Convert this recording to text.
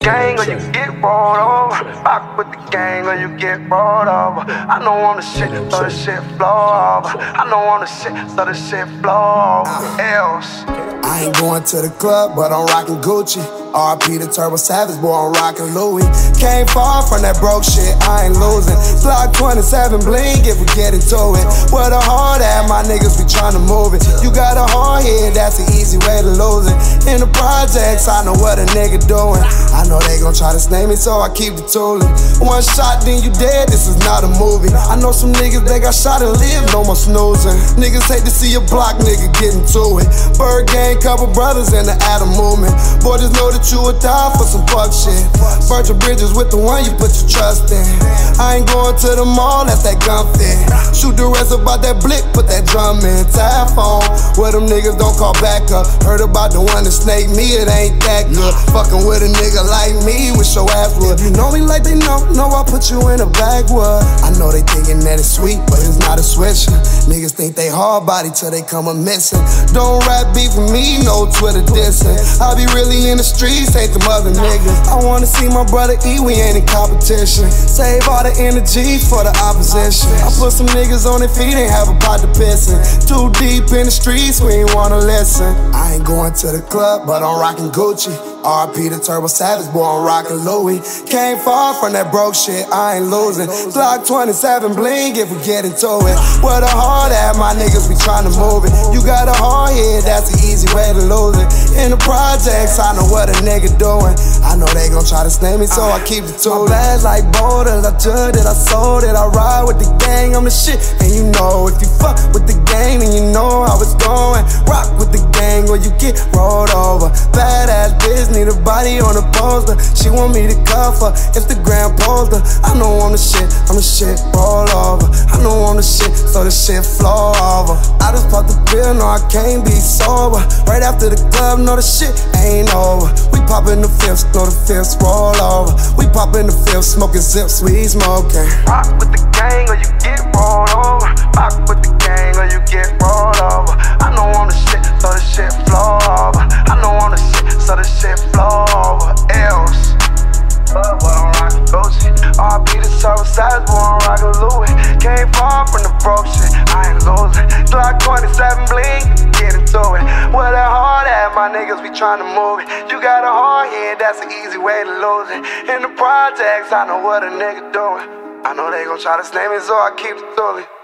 gang or you get rolled over. Rock with the gang or you get rolled over. I know on the shit, so the shit flow over. I know on the shit, so the shit flow over. Else. I ain't going to the club, but I'm rockin' Gucci. RP the Turbo Savage, boy, I'm rockin' Louis. Came far from that broke shit, I ain't losing. Glock 27 bling if we get into it. Where the hard at, my niggas be tryna move it. You got a hard head, that's the easy way to lose it. In the projects, I know what a nigga doing. I know they gon' try to snake me, so I keep the tooling. One shot, then you dead, this is not a movie. I know some niggas, they got shot and live, no more snoozing. Niggas hate to see a block nigga getting to it. Bird gang, couple brothers in the Atom movement. Boy, just know that you would die for some fuck shit. Burn your bridges with the one you put your trust in. I ain't going to the mall, that's that gun fit. Shoot the rest about that blick, put that drum in. Tap phone, where them niggas don't call back up. Heard about the one that snaked me, it ain't that good. Fucking with a nigga like me, wish your ass would. You know me like they know I put you in a backwood. I know they thinking that it's sweet, but it's not a switch. Niggas think they hard body till they come a missing. Don't rap beef with me, no Twitter dissing. I be really in the streets, ain't them other niggas. I wanna see my brother eat, we ain't in competition. Save all the energy for the opposition. I put some niggas on their feet, ain't have a pot to pissin'. Too deep in the streets, we ain't wanna listen. I ain't going to the club, but I'm rockin' Gucci. RP the Turbo Savage, boy, I'm rockin' Louis. Came far from that broke shit, I ain't losing. Glock 27 bling if we get into it. Where the hard at, my niggas be tryna move it. You got a hard head, that's the easy way to lose it. In the projects, I know what a nigga doing. I know they gon' try to snake me, so I keep the tools. My bags like boulders, I took it, I sold it. I ride with the gang, I'm the shit. And you know, if you fuck with the gang, then you know how it's going. Rock with the gang or you get rolled over. Badass bitch, need a body on a poster. She want me to cuff her, Instagram poster. I know I'm the shit, roll over. I know I'm the shit, so the shit flow over. I just popped the pill, no I can't be sober. Right after the club, no the shit ain't over. We poppin' the fifths, no the fifths roll over. We poppin' the fifths, smoking zips, we smoking. Rock with the gang or you get rolled over. Rock with the gang or you get rolled over. I know I'm the shit, so the shit flow over. I know I'm the shit, so the shit flow over. Else. But I'm rockin' Gucci. RP the Turbo Savage, boy, I'm rockin' Louis. Came far from the broke shit, I ain't losing. Glock 27 bling, get into it. Where the hard at, my niggas be tryna move it. You got a hard head, that's the easy way to lose it. In the projects, I know what a nigga doing. I know they gon' try to snake me, so I keep it doing.